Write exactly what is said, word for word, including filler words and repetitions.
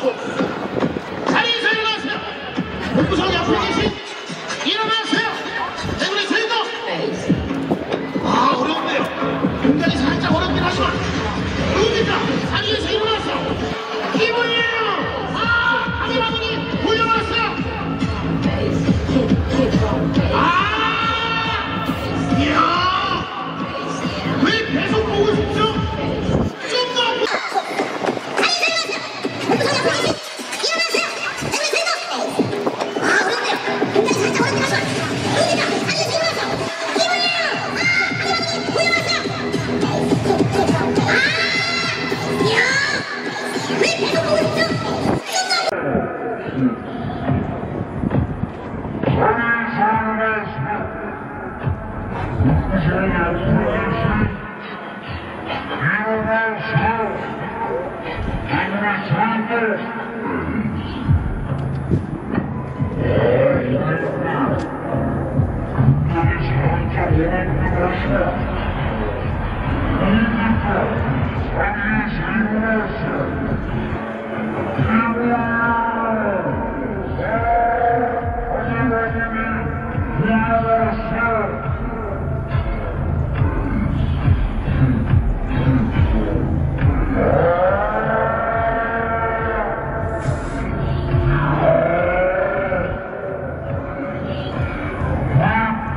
자리에서 일어나세요. 복부성 옆에 계신 일어나세요. 대구리 세도. 아 어려운데요. 굉장히 살짝 어렵긴 하지만 누굽니까? 자리에서 일어나세요. 이분이에요. 아 강희마군이 돌려놨어요. 아 이야 왜 계속 보고 싶죠? 좀 더 Thank you.